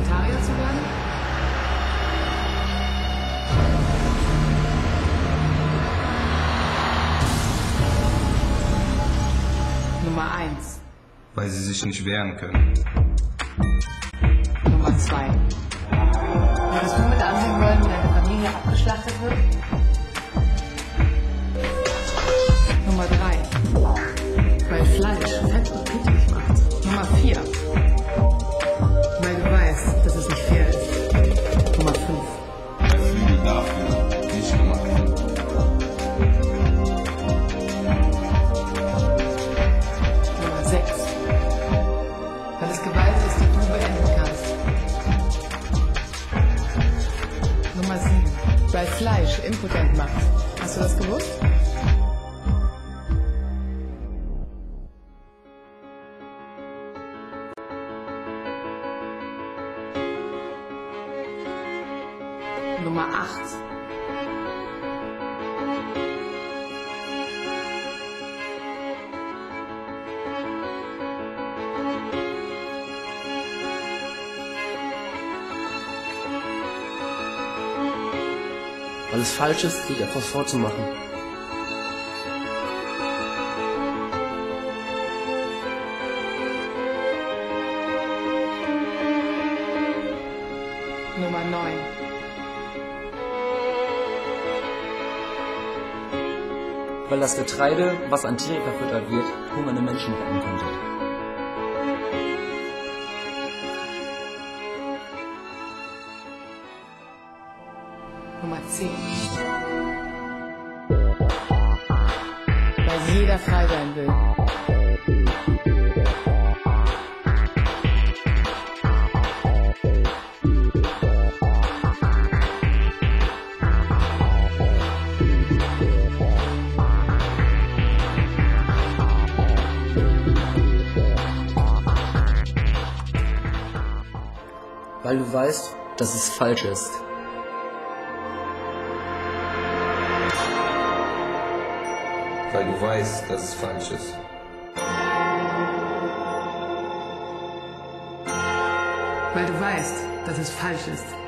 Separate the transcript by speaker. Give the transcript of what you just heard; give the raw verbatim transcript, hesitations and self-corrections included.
Speaker 1: Vegetarier zu werden? Nummer eins.
Speaker 2: Weil sie sich nicht wehren können.
Speaker 1: Nummer zwei. Würdest du mit ansehen wollen, wie deine Familie abgeschlachtet wird? Nummer drei. Weil Fleisch fett und pittig macht. Nummer vier. Weil du weißt, dass es nicht fair ist. Nummer fünf.
Speaker 2: Der Flügel dafür nicht gemacht.
Speaker 1: Nummer sechs. Weil es Gewalt ist, die du beenden kannst. Nummer sieben. Weil Fleisch impotent macht. Hast du das gewusst? Nummer acht.
Speaker 3: Weil es falsch ist, sich etwas vorzumachen.
Speaker 1: Nummer neun.
Speaker 3: Weil das Getreide, was an Tiere verfüttert wird, hungernde Menschen retten könnte.
Speaker 1: Nummer zehn. Weil jeder frei sein will.
Speaker 3: Weil du weißt, dass es falsch ist.
Speaker 2: Weil du weißt, dass es falsch ist.
Speaker 1: Weil du weißt, dass es falsch ist.